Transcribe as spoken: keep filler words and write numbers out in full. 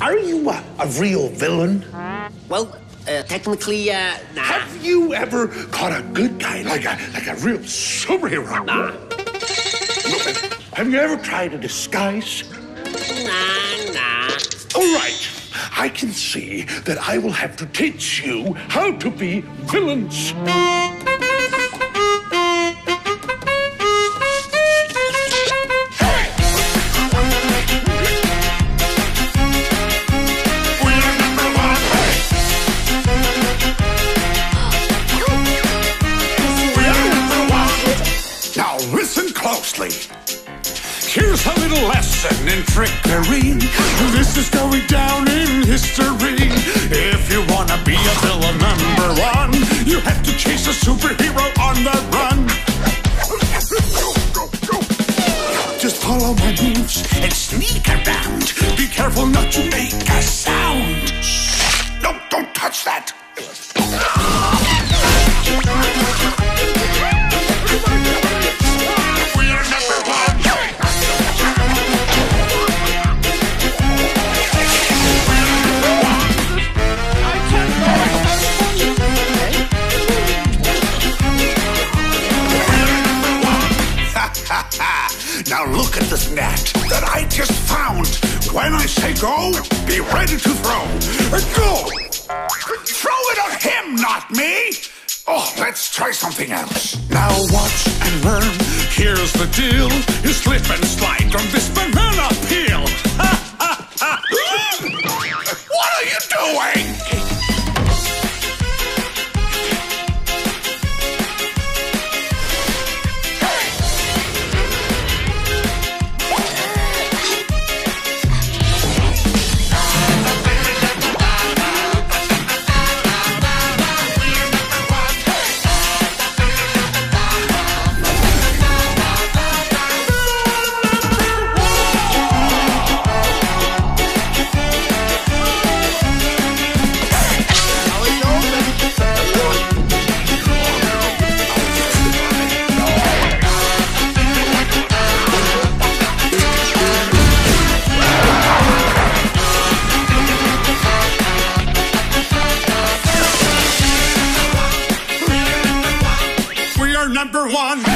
are you a, a real villain? Well, uh, technically, uh, nah. Have you ever caught a good guy, like a like a real superhero? Nah. Have you ever tried a disguise? Nah, nah. All right. I can see that I will have to teach you how to be villains. Now listen closely. Here's a little lesson in trickery. This is going down in history. If you wanna be a villain number one, you have to chase a superhero on the run. Just follow my moves and sneak around. Be careful not to make a sound. Shh. No, don't touch that. Now look at this net that I just found. When I say go, be ready to throw. Go! Throw it on him, not me! Oh, let's try something else. Now watch and learn. Here's the deal. You slip and slide on this banana peel. Ha, ha, ha. What are you doing? Number one.